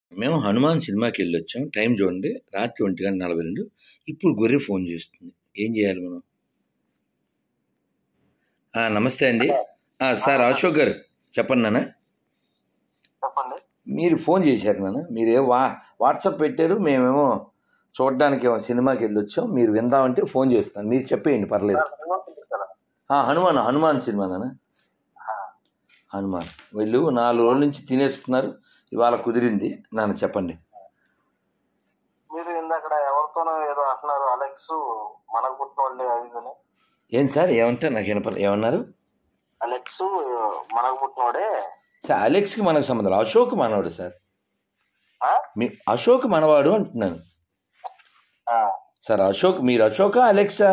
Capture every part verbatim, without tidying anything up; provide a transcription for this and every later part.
మేము 'హనుమాన్' సినిమాకెళ్ళొచ్చాం. టైం చూడండి. రాత్రి ఒంటి గంట నలభై రెండు. ఇప్పుడు గొర్రె ఫోన్ చేస్తుంది. ఏం చేయాలి మనం? ఆ! నమస్తే అండి. ఆ! సార్ అశోక్ గారు చెప్పండి నాన్న. చెప్పండి. మీరు ఫోన్ చేశారు నాన్న. మీరేమో వా వాట్సాప్ పెట్టారు. మేమేమో చూడడానికేమో సినిమాకెళ్ళొచ్చాం. మీరు విందామంటే ఫోన్ చేస్తున్నాను. మీరు చెప్పేయండి పర్లేదు. ఆ! 'హనుమాన్' 'హనుమాన్' సినిమా నాన్న. 'హనుమాన్' వీళ్ళు నాలుగు రోజుల నుంచి తినేస్తున్నారు. ఇవాళ కుదిరింది. నాన్న చెప్పండి. మీరు ఇందాకడ ఎవరితోనో ఏదో అంటున్నారు, అలెక్స్ మనకు పుట్టినోళ్ళే అది ఇదని. ఏం సార్ ఏమంటే నాకు వినపడ ఏమన్నారు? అలెక్స్ మనకు పుట్టినోడే. సార్ అలెక్స్కి మనకు సంబంధం లేదు. అశోక్ మనవాడు సార్. ఆ? మీ అశోక్ మనవాడు అంటున్నాను ఆ. సార్. అశోక్ మీరు అశోకా అలెక్సా?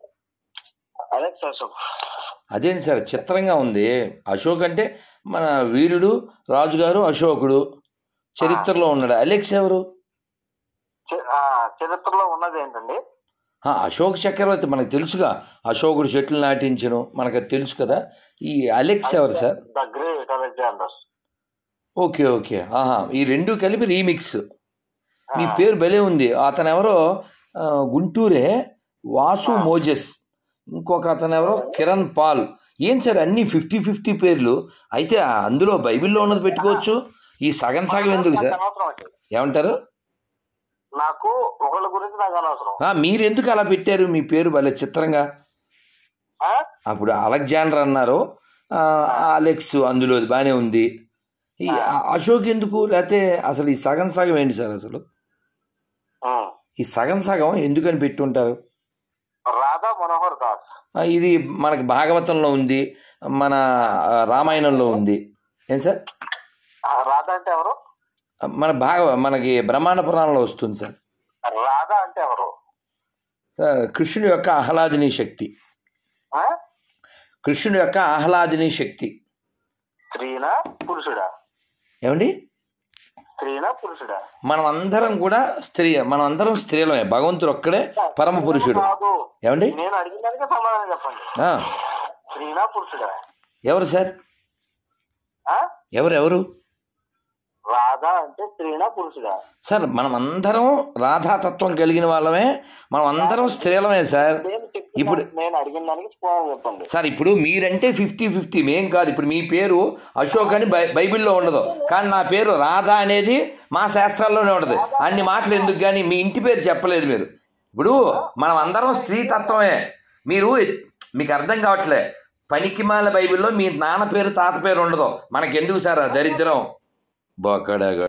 అలెక్స్ అశోక్. అదేంటి సార్ చిత్రంగా ఉంది. అశోక్ అంటే మన వీరుడు రాజుగారు అశోకుడు చరిత్రలో ఉన్నాడు. అలెక్స్ ఎవరు? చ- ఆ, చరిత్రలో ఉన్నది ఏంటండి? ఆ, అశోక్ చక్రవర్తి మనకు తెలుసుగా. అశోకుడు చెట్లు నాటించను మనకు అది తెలుసు కదా. ఈ అలెక్స్ ఎవరు sir? The great Alexander. Okay okay. ఆహా, ఈ రెండు కలిపి రీమిక్స్. మీ పేరు భలే ఉంది. అతను ఎవరో ఆ, గుంటూరే వాసు మోజెస్. ఇంకొక అతను ఎవరో కిరణ్ పాల్. ఏం సార్ అన్ని ఫిఫ్టీ ఫిఫ్టీ పేర్లు? అయితే అందులో బైబిల్లో ఉన్నది పెట్టుకోవచ్చు. ఈ సగం సగం ఎందుకు సార్? అనవసరం అండి. ఏమంటారు? నాకు ఒకళ్ళ గురించి నాకు అనవసరం. ఆ, మీరు ఎందుకు అలా పెట్టారు మీ పేరు భలే చిత్రంగా? ఆ? అప్పుడు అలెగ్జాండర్ అన్నారు, ఆ, అలెక్స్ అందులో బాగానే ఉంది. ఈ అశోక్ ఎందుకు? లేకపోతే అసలు ఈ సగం సగం ఏంటి సార్ అసలు? ఆ. ఈ సగం సగం ఎందుకని పెట్టుంటారు? రాధా మనోహర్ దాస్. ఆ, ఇది మనకి భాగవతంలో ఉంది, మన ఆ, రామాయణంలో ఉంది. ఏం సార్? ఆ, రాధా అంటే ఎవరు? మన భాగ మనకి బ్రహ్మాండ పురాణంలో వస్తుంది సార్. రాధా అంటే ఎవరు? సార్, కృష్ణుడి యొక్క ఆహ్లాదిని శక్తి. ఆ? కృష్ణుడి యొక్క ఆహ్లాదిని శక్తి. స్త్రీనా పురుషుడా? ఏమండి? స్త్రీనా పురుషుడా? మనం అందరం కూడా స్త్రీ, మనం అందరం స్త్రీలమే. భగవంతుడు ఒక్కడే పరమ పురుషుడు. కాదు. ఏమండి? నేను అడిగిన దానికి సమాధానం చెప్పండి. ఆ, స్త్రీనా పురుషుడా? ఎవరు సార్? ఆ? ఎవరు ఎవరు రాధా అంటే స్త్రీనా పురుషుడా? సార్ మనం అందరం రాధాతత్వం కలిగిన వాళ్ళమే. మనం అందరం స్త్రీలమే సార్. నేను చెప్తున్నా, ఇప్పుడు నేను అడిగిన దానికి సమాధానం చెప్పండి. సార్ ఇప్పుడు మీరంటే ఫిఫ్టీ ఫిఫ్టీ, మేం కాదు. ఇప్పుడు మీ పేరు అశోక్ అని బై బైబిల్లో ఉండదు, కానీ నా పేరు రాధా అనేది మా శాస్త్రాల్లోనే ఉండదు. అన్ని మాటలు ఎందుకు కానీ మీ ఇంటి పేరు చెప్పలేదు మీరు. ఇప్పుడు మనం అందరం స్త్రీ తత్వమే. మీరు మీకు అర్థం కావట్లే. పనికిమాల బైబిల్లో మీ నాన్న పేరు తాత పేరు ఉండదు. మనకెందుకు సార్ ఆ దరిద్రం? బొక్కడగా